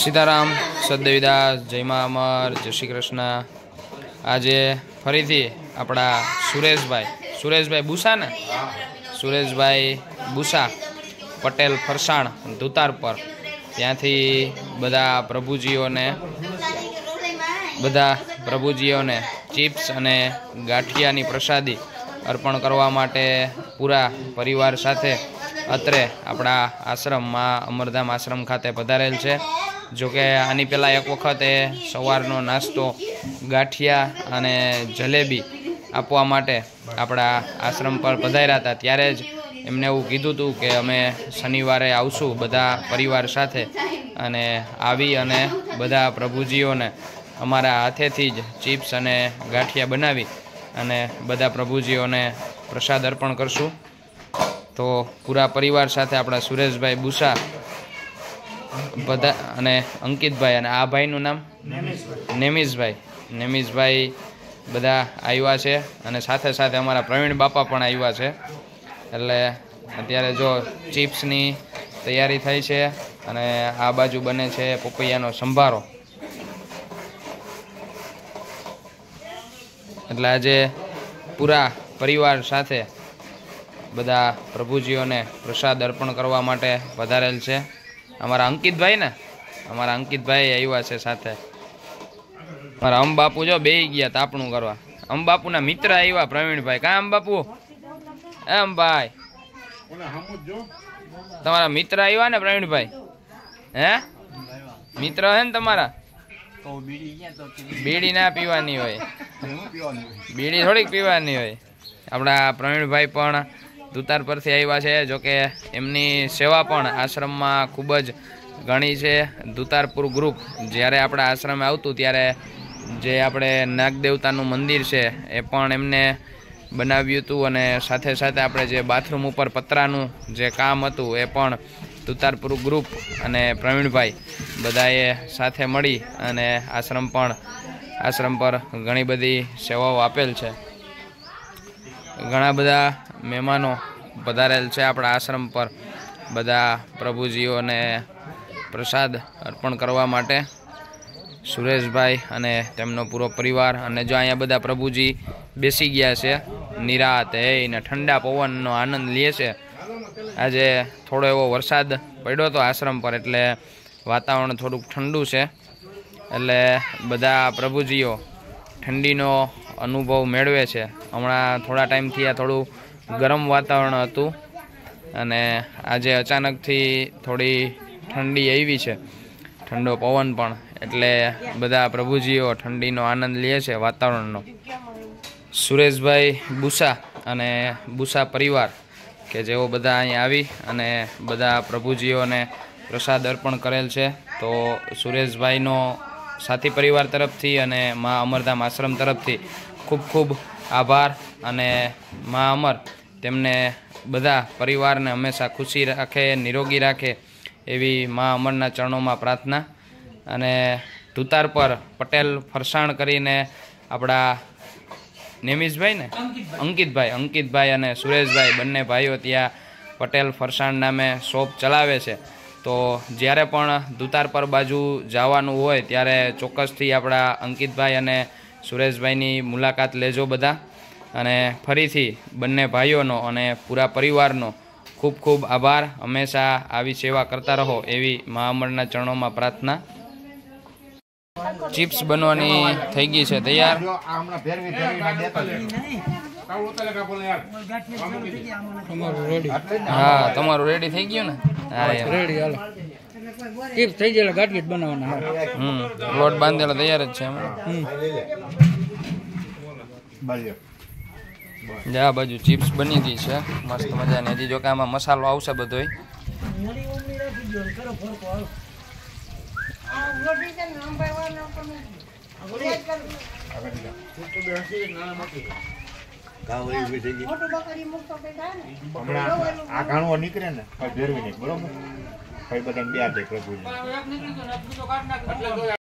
सीताराम सददेवीदास जय मां अमर जय श्री कृष्ण। आज फरीथी अपना सुरेशभाई बूसा ने सुरेशभाई बूसा पटेल फरसाण दुतारपर त्यांथी बधा प्रभुजीओने चिप्स अने गाठियानी प्रसादी अर्पण करवा माटे पूरा परिवार साथे अत्रे अपना आश्रम मां अमरधाम आश्रम खाते पधारेल छे। जो कि आनी पहला एक वखत सवारनो नास्तो गाठिया अने जलेबी आपवा माटे अपना आश्रम पर पधार्या हता। त्यारे ज एमने एवुं कीधुं हतुं के अमे शनिवारे आवशुं बधा परिवार साथे अने आवी अने बधा प्रभुजीओने अमारा हाथेथी ज चिप्स अने गाठिया बनावी अने बधा प्रभुजीओने प्रसाद अर्पण करशुं। तो पूरा परिवार साथे अपना सुरेशभाई बूसा बधा अने अंकितभाई अने आ भाईनुं नाम नेमिशभाई बधा आव्या छे अने साथे साथे अमारा प्रवीण बापा पण आव्या छे। एटले अत्यारे जो चिप्सनी तैयारी थई छे अने आ बाजू बने छे पपैयानो संभारो। एटले आजे पूरा परिवार साथे बधा प्रभुजीओने प्रसाद अर्पण करवा माटे पधारेल छे। अमारा अंकितभाई आव्या छे साथे। मारा अंबापू जो बेही गया तापणुं करवा। अंबापूना मित्र आव्या प्रवीणभाई। का अंबापू भाई तमारा मित्र आव्या ने प्रवीणभाई? हे मित्र है ने तमारा? बीड़ी ना पीवानी होय, बीड़ी थोड़ी पीवानी होय। अपना प्रवीणभाई पण दुतार परथी आव्या छे। जो कि एमनी सेवा पण आश्रम में खूब ज घणी छे। दुतारपुर ग्रुप ज्यारे आपणा आश्रम आवतुं त्यारे जे आपणे नागदेवतानुं मंदिर छे ए पण एमने बनाव्युं हतुं अने साथे साथे आपणे जे बाथरूम उपर पतरानुं जे काम हतुं ए पण दुतारपुर ग्रुप अने प्रवीणभाई बधाए साथे मळी अने आश्रम पर घणी बधी सेवाओ आपेल छे। घणा बधा मेहमानो पधारेल छे आपणा आश्रम पर बधा प्रभुजीओने प्रसाद अर्पण करवा माटे। सुरेशभाई अने तेमनो पूरो परिवार अने जो अहींया बधा प्रभुजी बेसी गया छे निरात ने ठंडा पवननो आनंद ले छे। आजे थोड़ो एवो वरसाद पड्यो तो आश्रम पर एटले वातावरण थोड़ुं ठंडू छे। एटले बधा प्रभुजीओ ठंडीनो अनुभव मेळवे छे। हमणां थोड़ा टाइमथी आ थोड़ुं गरम वातावरण हतुं अने आजे अचानकथी थोड़ी ठंडी आवी छे, ठंडो पवन पण। एटले बधा प्रभुजीओ ठंडीनो आनंद ले छे वातावरणनो। सुरेशभाई बूसा अने बूसा परिवार के जेओ बधा अहीं आवी अने बधा प्रभुजीओने प्रसाद अर्पण करेल छे। तो सुरेशभाईनो साथी परिवार तरफथी अने मां अमरधाम आश्रम तरफथी खूब खूब आभार अने मां अमर तेमने बधा परिवारने हमेशा खुशी राखे, निरोगी राखे एवी मां अमरना चरणोमां प्रार्थना। अने दुतार पर पटेल फरसाण करीने आपणा नेमिशभाई ने अंकितभाई अने सुरेशभाई बंने भाईओ त्यां पटेल फरसाण नामे शॉप चलावे छे। तो ज्यारे पण दुतार पर बाजू जवानुं होय त्यारे चोक्कसथी आपणा अंकितभाई अने सुरेशभाईनी मुलाकात लेजो बधा। अने फरीथी बंने भाईओनो अने पूरा परिवारनो खूब खूब आभार। हमेशा आवी सेवा करता रहो एवी मां अमरना चरणोमां प्रार्थना। चिप्स बनवानी थई गई छे तैयार। हाँ तमारू रेडी थई गयुं ने? हाँ रेडी हालो चिप्स थई गयेला गाठिया ज बनाववाना। लोट बांधेलो तैयार ज छे। आ बाजू चिप्स बनी गई है मस्त मजानी। हजी जो कि आमां मसालो आवशे बधोय। આ ઘણો નીકળે ને ફેરવી નહીં બરોબર. ભાઈ બધા બે પ્રભુ